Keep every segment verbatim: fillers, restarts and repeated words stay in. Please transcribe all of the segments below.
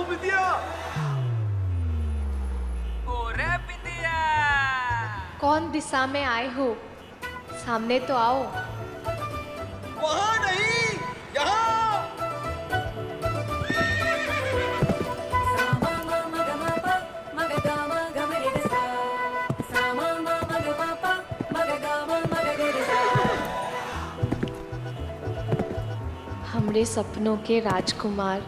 बिंदिया। ओरे बिंदिया। कौन दिशा में आए हो? सामने तो आओ। वहाँ नहीं, यहाँ। हमरे सपनों के राजकुमार।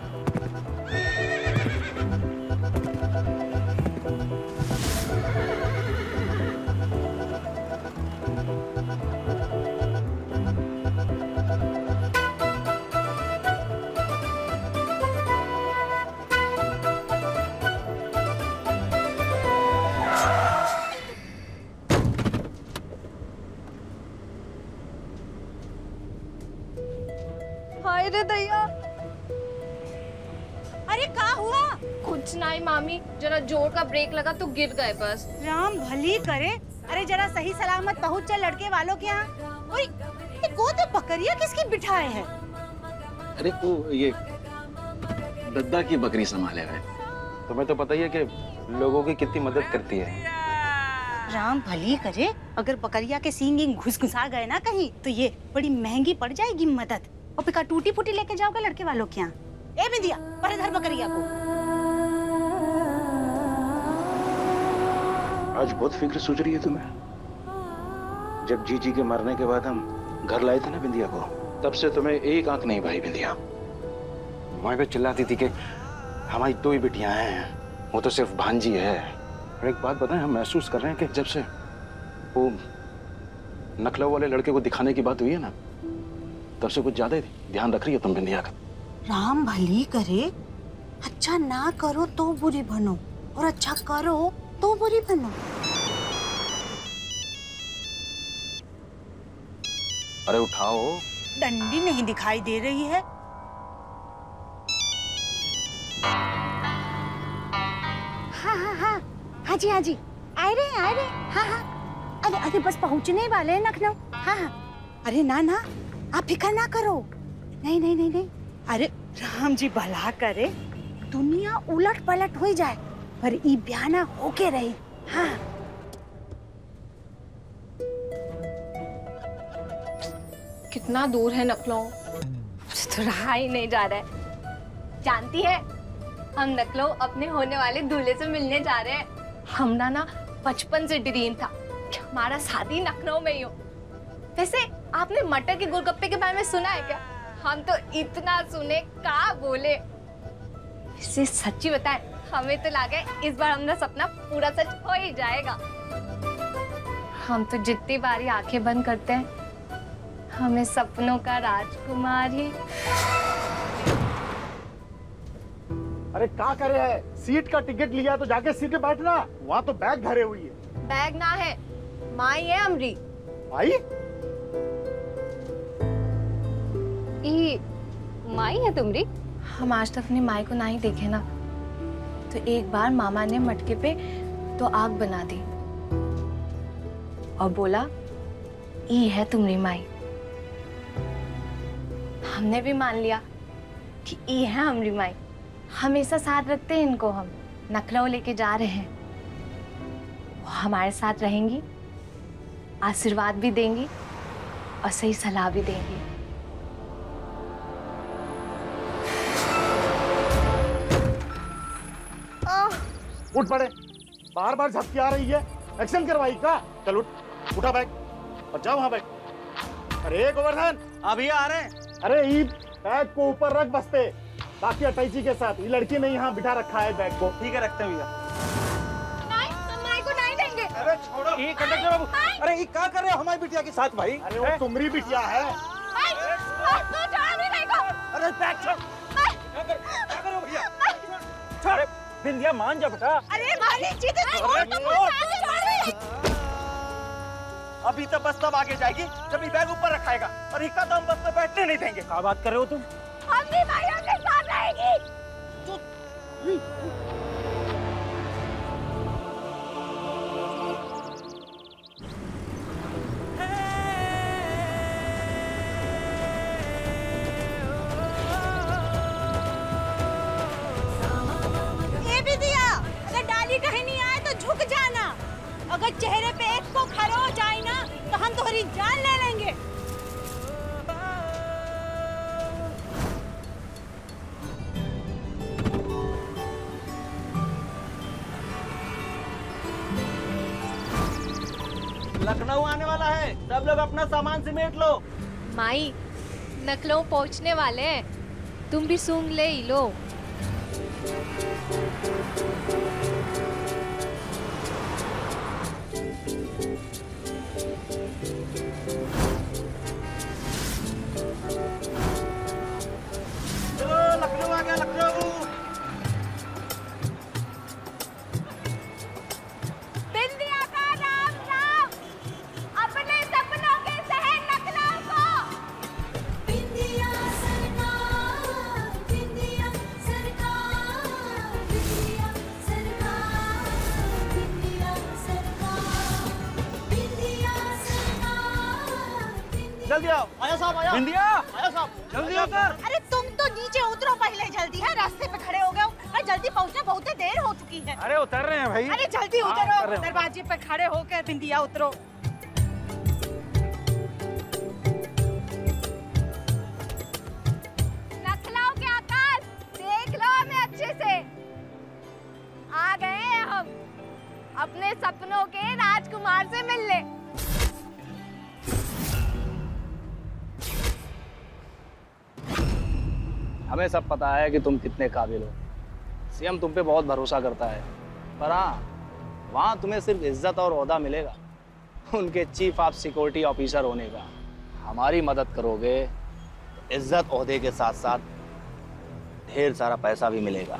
हाय रे दैया। अरे क्या हुआ? कुछ नहीं मामी, जरा जोर का ब्रेक लगा तो गिर गए बस। राम भली करे। अरे जरा सही सलामत पहुँच जा लड़के वालों के यहाँ। ओए, ये को तो बकरियाँ किसकी बिठाए हैं? अरे वो ये दद्दा की बकरी संभाले हुए। तुम्हें तो पता ही है कि लोगों की कितनी मदद करती है। राम भली करे, अगर बकरिया के सींग घुस घुसा गए ना कहीं तो ये बड़ी महंगी पड़ जाएगी मदद। और फिर टूटी फूटी लेके जाओगे लड़के वालों के यहाँ। ए बिंदिया, पर इधर बकरिया को। आज बहुत फिक्र सूझ रही है तुम्हें। जब जीजी के मरने के बाद हम घर लाए थे ना बिंदिया को, तब से तुम्हें एक आंख नहीं भाई बिंदिया। वहीं पे चिल्लाती थी कि हमारी दो ही बेटियां हैं, वो तो सिर्फ भांजी है। और एक बात बताएं, हम महसूस कर रहे हैं कि जब से वो नखलऊ वाले लड़के को दिखाने की बात हुई है ना, तब से कुछ ज्यादा ही ध्यान रख रही है तुम बिंदिया का। राम भली करे, अच्छा ना करो तो बुरी बनो और अच्छा करो तो बुरी बनो। अरे उठाओ। डंडी नहीं दिखाई दे रही है। हाँ हाँ हाँ हाँ जी हाँ जी, आ रहे हैं आ रहे हैं। हाँ हाँ, अरे अरे बस पहुँचने वाले हैं लखनऊ। हाँ हाँ, अरे ना ना, आप फिक्र ना करो। नहीं नहीं नहीं नहीं, अरे राम जी भला करे, दुनिया उलट पलट हो जाए पर ई ब्याना होके रहे। हाँ कितना दूर है नखलऊ? मुझे तो रहा ही नहीं जा रहा है। जानती है, हम नखलऊ अपने होने वाले दूल्हे से मिलने जा रहे हैं। हमरा ना बचपन से ड्रीम था कि हमारा शादी लखनऊ में ही हो। वैसे आपने मटर के गोलगप्पे के बारे में सुना है क्या? हम तो इतना सुने, का बोले। इसे सच्ची बताएं, हमें तो लगा इस बार हमारा सपना पूरा सच हो ही जाएगा। हम तो जितनी बारी आंखें बंद करते हैं, हमें सपनों का राजकुमार ही। अरे क्या कर रहे हैं? सीट का टिकट लिया तो जाके सीट पे बैठना, वहाँ तो बैग भरे हुई है। बैग ना है, माई है अमरी। माई? ई माई है तुमरी? हम आज तक अपनी माई को ना ही देखे ना, तो एक बार मामा ने मटके पे तो आग बना दी और बोला ई है तुम्हारी माई। हमने भी मान लिया कि ई है हमारी माई। हमेशा साथ रखते हैं इनको। हम नखलऊ लेके जा रहे हैं, वो हमारे साथ रहेंगी, आशीर्वाद भी देंगी और सही सलाह भी देंगी। उठ पड़े, बार बार झपकी आ रही है, एक्शन करवाई का? चल उठ, उठा बैग और जाओ वहाँ बैग। अरे गोवर्धन, अभी आ रहे हैं। अरे ई बैग को ऊपर रख बस्ते, बाकी अटैची के साथ। ये लड़की ने यहाँ बिठा रखा है बैग को। ठीक है, रखते हैं भैया। नहीं, हम माई को नहीं देंगे। अरे छोड़ो। ये कंडक्टर बाबू, अरे ये क्या कर रहे हो हमारी बिटिया के साथ भाई? अरे वो तुम्हारी बिटिया है। अरे बैग छोड़। क्या कर क्या कर रहे हो भैया? छोड़। बिंदिया मान जा बेटा। अरे मालिक जी तो अभी तो बस तब आगे जाएगी जब ये बैग ऊपर रखाएगा, और इक्का तो हम बस में बैठने नहीं देंगे। क्या बात कर रहे हो तुम? अपनी भाइयों के साथ रहेगी। अगर चेहरे पे एक को खरोच आए ना तो हम तुम्हारी जान ले लेंगे। लखनऊ आने वाला है, सब लोग अपना सामान समेट लो। माई लखनऊ पहुंचने वाले हैं, तुम भी सूंघ ले ही लो। चलो लखनऊ आ गया, लखनऊ। बिंदिया का राम राम, अपने सपनों के शहर लखनऊ को। बिंदिया सरकार, बिंदिया सरकार, बिंदिया सरकार, बिंदिया सरकार, बिंदिया सरकार। जल्दी आओ, आया साहब आया। बिंदिया आया साहब, जल्दी उतर। अरे तुम तो नीचे उतरो पहले, जल्दी है, रास्ते पे खड़े हो गए हो। अरे जल्दी पहुंचना, बहुत देर हो चुकी है। अरे उतर रहे हैं भाई। अरे जल्दी हाँ, उतरो, उतर रहे हैं। दरवाजे पे खड़े होकर बिंदिया उतरो। लखनऊ के आकाश देख लो हमें अच्छे से। आ गए हैं हम अपने सपनों के राजकुमार से मिलने। हमें सब पता है कि तुम कितने काबिल हो। सीएम तुम पे बहुत भरोसा करता है, पर हाँ, वहाँ तुम्हें सिर्फ इज्जत और ओहदा मिलेगा, उनके चीफ ऑफ सिक्योरिटी ऑफिसर होने का। हमारी मदद करोगे तो इज्जत ओहदे के साथ साथ ढेर सारा पैसा भी मिलेगा।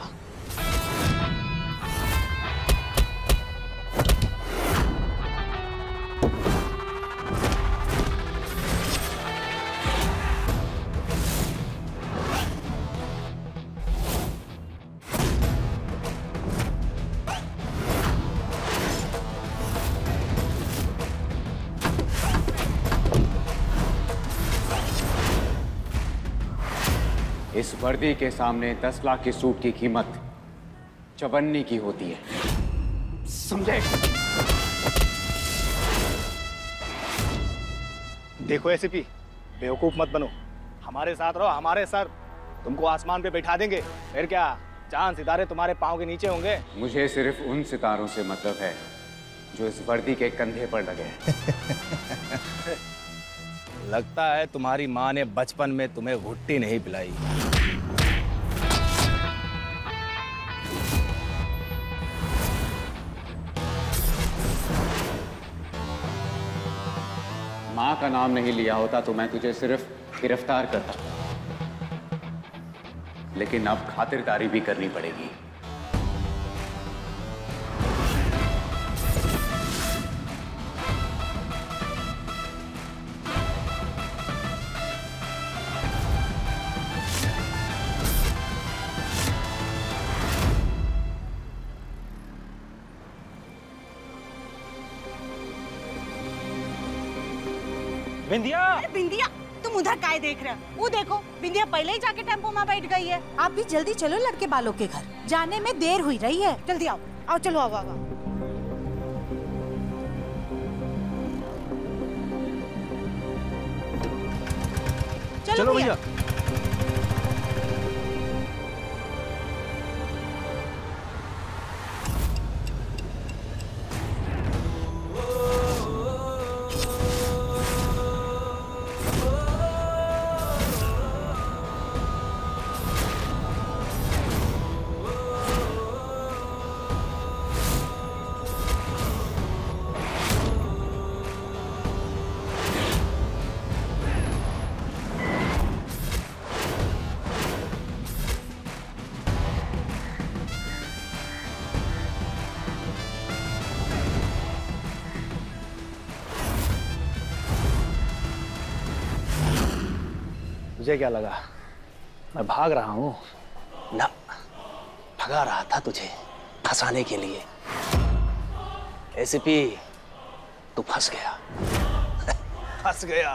इस वर्दी के सामने दस लाख की सूट की कीमत चवन्नी की होती है, समझे? देखो एसीपी, बेवकूफ मत बनो, हमारे साथ रहो, हमारे सर तुमको आसमान पे बैठा देंगे, फिर क्या चांद सितारे तुम्हारे पाँव के नीचे होंगे। मुझे सिर्फ उन सितारों से मतलब है जो इस वर्दी के कंधे पर लगे हैं। लगता है तुम्हारी माँ ने बचपन में तुम्हें घुट्टी नहीं पिलाई। माँ का नाम नहीं लिया होता तो मैं तुझे सिर्फ गिरफ्तार करता, लेकिन अब खातिरदारी भी करनी पड़ेगी। बिंदिया, अरे बिंदिया, तुम उधर काय देख रहे हो? वो देखो, बिंदिया पहले ही जाके टेम्पो में बैठ गई है। आप भी जल्दी चलो लड़के बालों के घर, जाने में देर हुई रही है। जल्दी आओ, आओ चलो, आओ आओ, आओ। चलो भैया। तुझे क्या लगा मैं भाग रहा हूँ? ना, भगा रहा था तुझे फंसाने के लिए। एसीपी, तू फंस गया। फंस गया।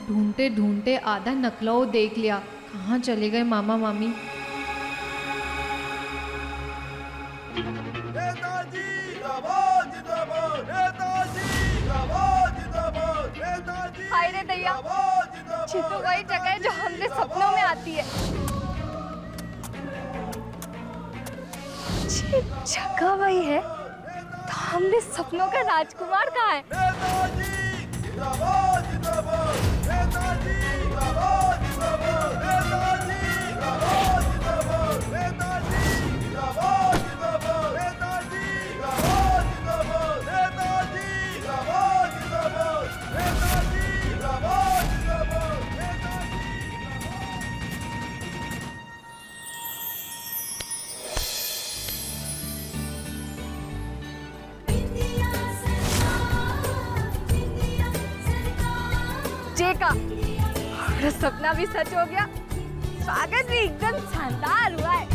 ढूंढते ढूंढते आधा नकलऊ देख लिया। कहाँ चले गए मामा मामी? हाय रे दैया, चित्तू वही जगह है जो हमने सपनों में आती है। ये जगह वही है तो हमने सपनों का राजकुमार कहाँ है? का और सपना भी सच हो गया। स्वागत भी एकदम शानदार हुआ है।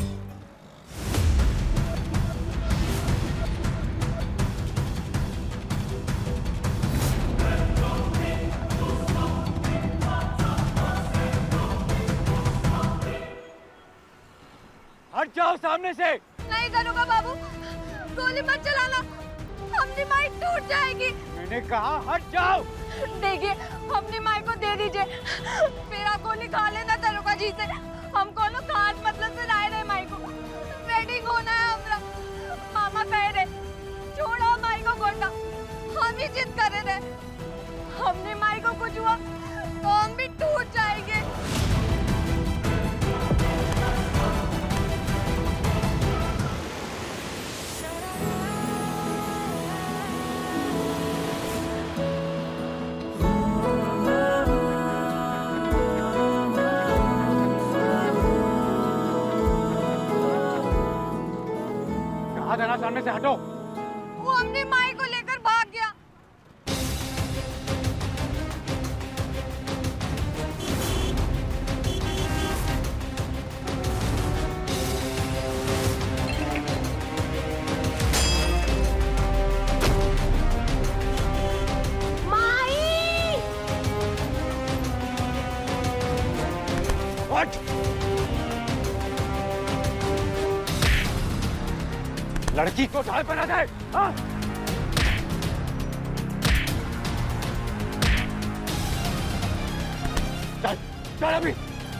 हट जाओ सामने से। नहीं करूँगा बाबू, गोली मत चलाना, अपनी माइक टूट जाएगी। मैंने कहा हट जाओ। देखिए अपनी माई को दे दीजिए, फिर आपको निकाल लेना दरोगा जी से। हम कोनो खास मतलब से लाए रहे माई को, वेडिंग होना है हमरा। मामा कह रहे छोड़ो माई को गोटा, हम ही जिद करे रहे। हमने माई को कुछ हुआ तो हम भी टूट जाएंगे। देना सामने से हटो। वो हमने माई को लेकर भाग गया। माई! हट! लड़की को ढाल बना दे। हाँ? चल, चल अभी।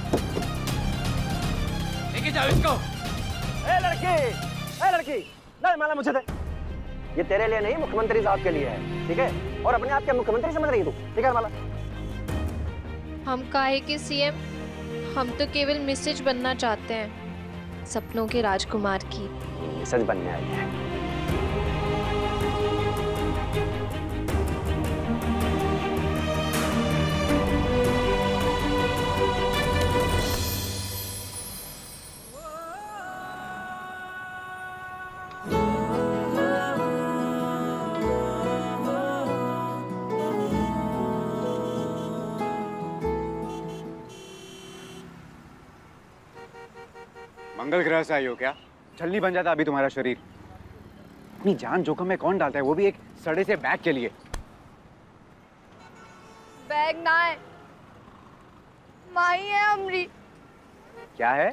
लेके जाओ इसको। ए लड़की, ए लड़की, ले माला मुझे दे। ये तेरे लिए नहीं, मुख्यमंत्री साहब के लिए है, ठीक है? और अपने आप क्या मुख्यमंत्री समझ रही है तू? ठीक है माला? हम काहे के सीएम? हम तो केवल मिसेज बनना चाहते हैं, सपनों के राजकुमार की। सच बनने आई है। मंगल ग्रह से आई हो क्या? छलनी बन जाता अभी तुम्हारा शरीर। अपनी जान जोखिम में कौन डालता है, वो भी एक सड़े से बैग के लिए। बैग ना है, माई है अमरी। क्या है?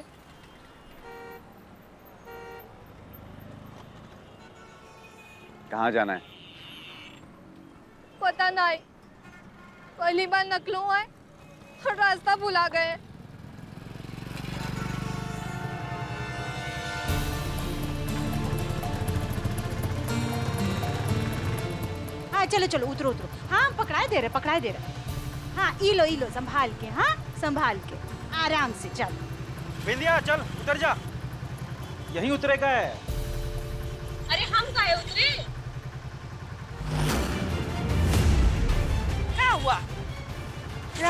कहाँ जाना है? पता नहीं, पहली बार नकलों आए और रास्ता भुला गए। हाँ चलो चलो उतरो उतरो। हाँ पकड़ाए दे रहे पकड़ाए दे रहे। हाँ ई लो ई लो संभाल के, हाँ संभाल के, आराम से चल। बिंदिया चल उतर जा, यहीं उतरेगा है। अरे हम काहे उतरे? क्या हुआ? क्या?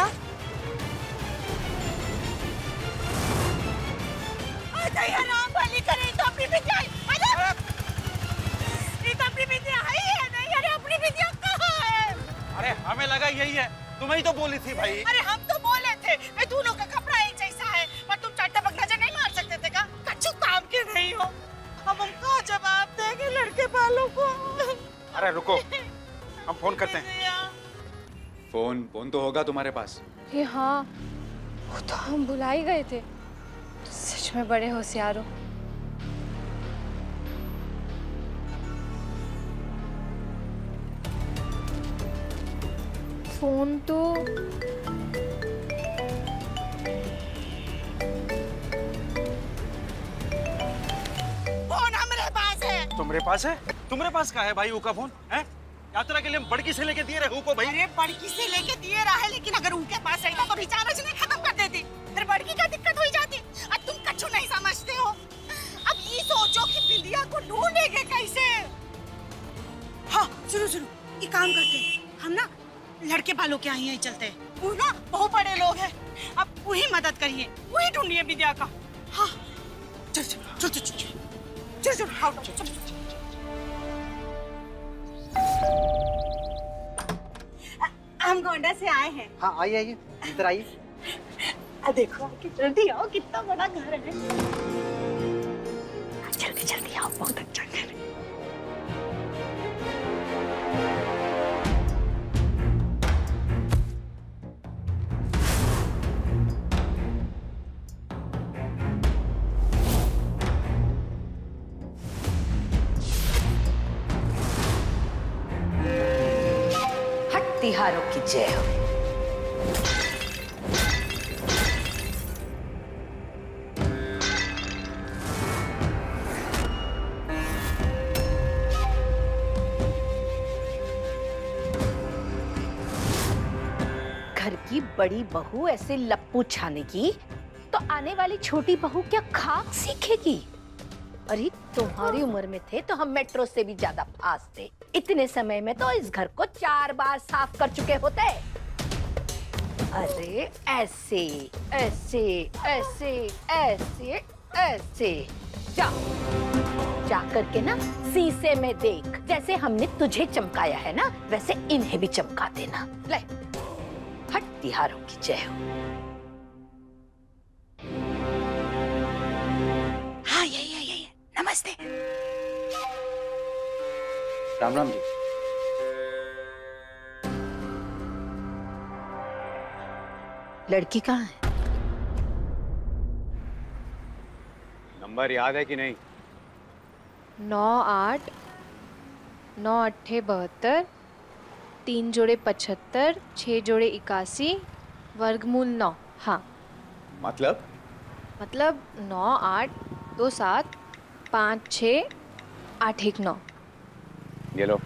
अरे यार राम भली करे तो अपनी बिटिया अरे ये तो अपनी बिटिया है ही है नहीं। अरे अपनी बिटिया कहाँ है? अरे हमें लगा यही है, तुम्हें ही तो बोली थी भाई। अरे हम तो बोले थे वे दोनों का कपड़ा एक जैसा है, पर तुम चट्टा पक नजर नहीं मार सकते थे का? कच्चू काम के नहीं हो। अब हम क्या जवाब देंगे लड़के वालों को? अरे रुको, हम फोन करते हैं। फोन फोन तो होगा तुम्हारे पास। ये हाँ, वो तो हम बुला ही गए थे। सच में बड़े होशियार हो। फोन तो फोन हमारे पास है। तुम्हारे पास है? तुम्हारे पास का है भाई ऊ का फोन है? यात्रा के लिए हम बड़की से लेके दिए रहे को भाई। अरे बड़की से लेके दिए रहा है, लेकिन अगर उनके पास रहता तो रिचार्ज नहीं खत्म कर देती। फिर बड़की का दिक्कत हो जाती। अब तुम कछु नहीं समझते हो। अब ये सोचो कि बिंदिया को ढूंढेंगे कैसे। हाँ सुनो सुनो, ये काम करते हैं हम ना, लड़के वालों के यहाँ चलते हैं। वो ना बहुत बड़े लोग हैं, अब वही मदद करिए, वही ढूंढिए बिंदिया का। हाँ चल चल चल चल चल चल चल हाँ चल चल। हम गोंडा से आए हैं। हाँ आइए आइए, इधर आइए। देखो आके जल्दी आओ, कितना बड़ा घर है। जल्दी जल्दी आओ, बहुत अच्छा घर है। हट तिहारों की जय हो। घर की बड़ी बहू ऐसे लप्पू छाने की तो आने वाली छोटी बहू क्या खाक सीखेगी। अरे तुम्हारी उम्र में थे तो हम मेट्रो से भी ज्यादा फास्ट थे। इतने समय में तो इस घर को चार बार साफ कर चुके होते। अरे ऐसे ऐसे ऐसे ऐसे ऐसे जा जा करके ना शीशे में देख, जैसे हमने तुझे चमकाया है ना वैसे इन्हें भी चमका देना। ले हट तिहारों की जय हो। हाँ यही है यही है। नमस्ते। राम राम जी। लड़की कहाँ है? नंबर याद है कि नहीं? नौ आठ नौ अट्ठे बहत्तर, तीन जोड़े पचहत्तर, छः जोड़े इक्यासी, वर्गमूल नौ। हाँ मतलब? मतलब नौ आठ दो सात पाँच छः आठ एक नौ। ये लो।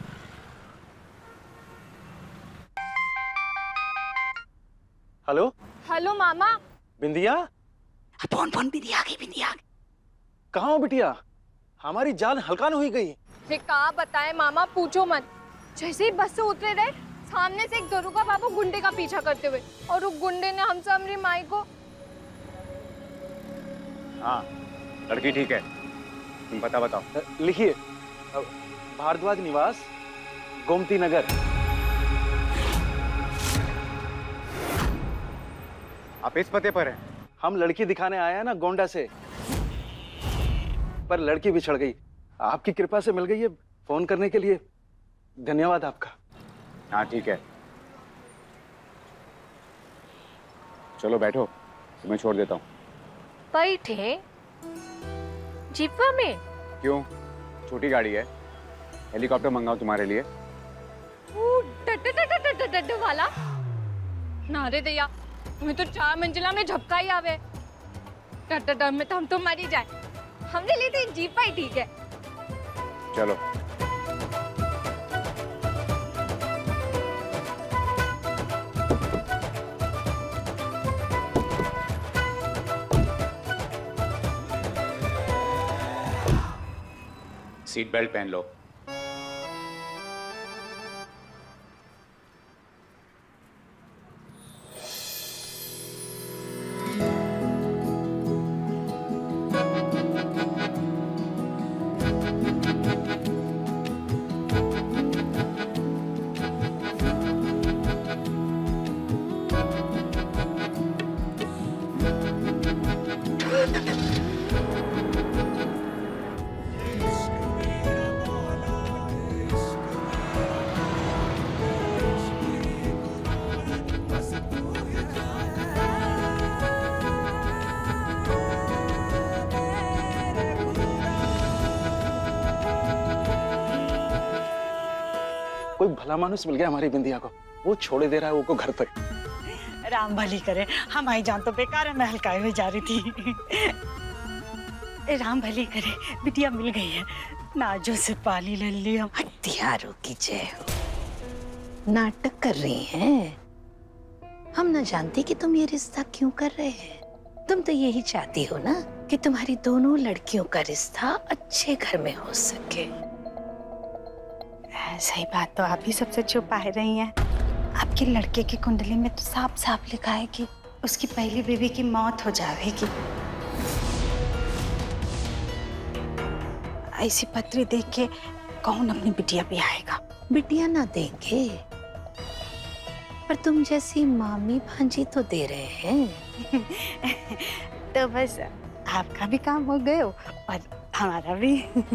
हेलो हेलो मामा। बिंदिया? फोन फोन बिंदिया आ गई, बिंदिया आ गई। कहाँ हो बिटिया? हमारी जान हल्का न हुई गई। ये कहा बताए मामा, पूछो मत। जैसे ही बस से उतरे रहे, सामने से एक दरोगा बाबू गुंडे का पीछा करते हुए, और उस गुंडे ने हमसे हमारी माई को। हाँ लड़की ठीक है, तुम पता बताओ। लिखिए, भारद्वाज निवास, गोमती नगर। आप इस पते पर हैं? हम लड़की दिखाने आए हैं ना गोंडा से, पर लड़की बिछड़ गई। आपकी कृपा से मिल गई है। फोन करने के लिए धन्यवाद आपका। हाँ ठीक है, चलो बैठो, तुम्हें छोड़ देता हूँ। बैठे? जीपा में? क्यों, छोटी गाड़ी है, हेलीकॉप्टर मंगाओ तुम्हारे लिए। डड वाला ना रे दैया, तुम्हें तो चार मंजिला में झपका ही आवे। डड में तो हम तो मर ही जाए। हमने लिए थे जीपा ही ठीक है। चलो। सीट बेल्ट पहन लो। भला मानुस मिल गया हमारी बिंदिया को, वो छोड़े दे रहा है वो को घर तक। राम भली करे, हमारी जान तो बेकार है, मैं हल्काए में जा रही थी। राम भली करे, बिटिया मिल गई है, नाजो से पाली ले लिया। हथियारों की जय हो। नाटक कर रही हैं। हम न जानते कि तुम ये रिश्ता क्यों कर रहे हैं। तुम तो यही चाहती हो ना कि तुम्हारी दोनों लड़कियों का रिश्ता अच्छे घर में हो सके। सही बात तो आप ही सबसे छुपा रही हैं। आपके लड़के की कुंडली में तो साफ साफ लिखा है कि उसकी पहली बीवी की मौत हो जाएगी। ऐसी पत्री देख के कौन अपनी बिटिया भी आएगा? बिटिया ना देंगे, पर तुम जैसी मामी भांजी तो दे रहे हैं। तो बस आपका भी काम हो गया और हमारा भी।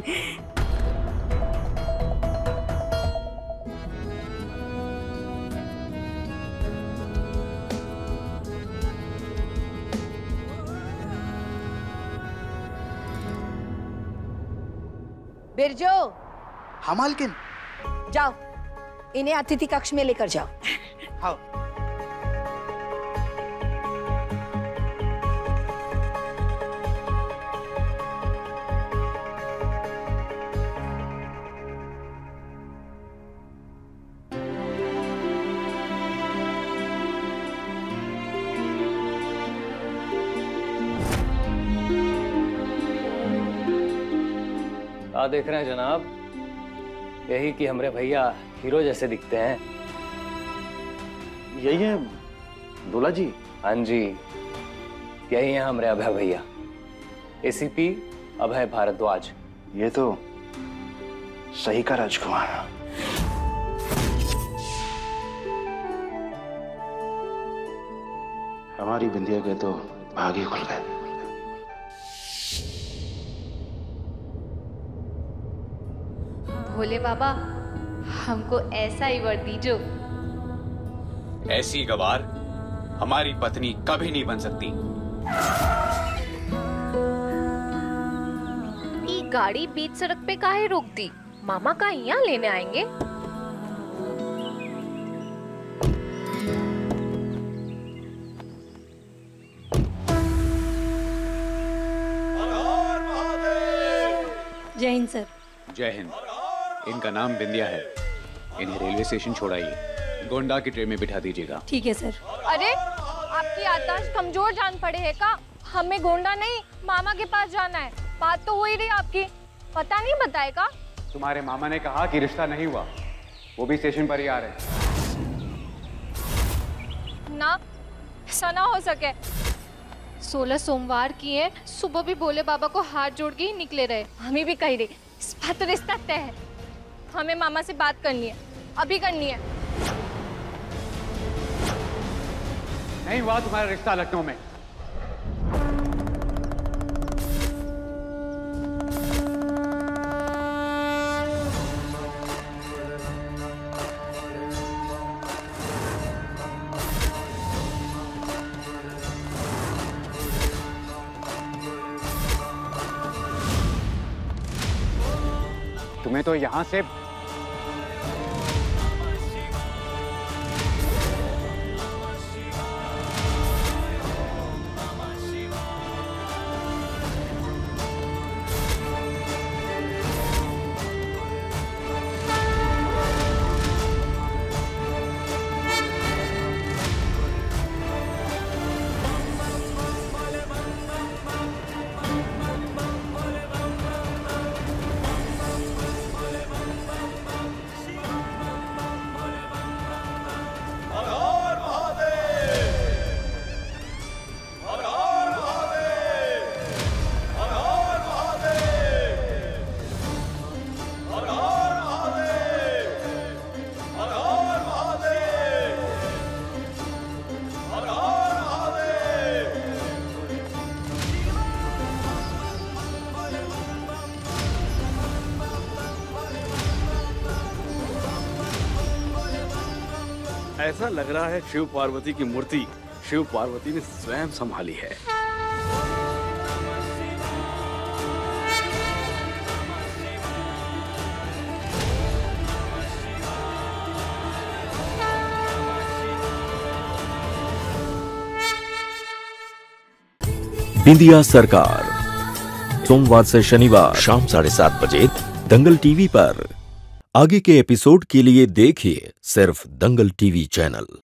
बिरजो। हाँ मालकिन। जाओ, इन्हें अतिथि कक्ष में लेकर जाओ। हाँ। क्या देख रहे हैं जनाब? यही कि हमारे भैया हीरो जैसे दिखते हैं। यही है दूल्हा जी? हाँ जी, यही है हमारे अभय भैया, एसीपी अभय भारद्वाज। ये तो सही का राजकुमार। हमारी बिंदिया के तो भाग ही खुल गए। भोले बाबा, हमको ऐसा ही वर दीजो। ऐसी गवार हमारी पत्नी कभी नहीं बन सकती। ये गाड़ी बीच सड़क पे काहे रोक दी? मामा का यहाँ लेने आएंगे? जय हिंद सर। जय हिंद। इनका नाम बिंदिया है। इन्हें रेलवे स्टेशन छोड़ाइए, गोंडा की ट्रेन में बिठा दीजिएगा। ठीक है सर। अरे, आपकी याददाश्त कमजोर जान पड़े है का? हमें गोंडा नहीं, मामा के पास जाना है। बात तो हो ही रही आपकी, पता नहीं बताएगा? तुम्हारे मामा ने कहा कि रिश्ता नहीं हुआ, वो भी स्टेशन पर ही आ रहे हैं। ना, ऐसा ना हो सके। सोलह सोमवार किए, सुबह भी भोले बाबा को हाथ जोड़ के ही निकले रहे। हमें भी कही रही, इस बात तो रिश्ता तय है। हमें मामा से बात करनी है, अभी करनी है। नहीं हुआ तुम्हारा रिश्ता लखनऊ में। तुम्हें तो यहां से ऐसा लग रहा है शिव पार्वती की मूर्ति शिव पार्वती ने स्वयं संभाली है। बिंदिया सरकार, सोमवार से शनिवार शाम साढ़े सात बजे दंगल टीवी पर। आगे के एपिसोड के लिए देखिए सिर्फ दंगल टीवी चैनल।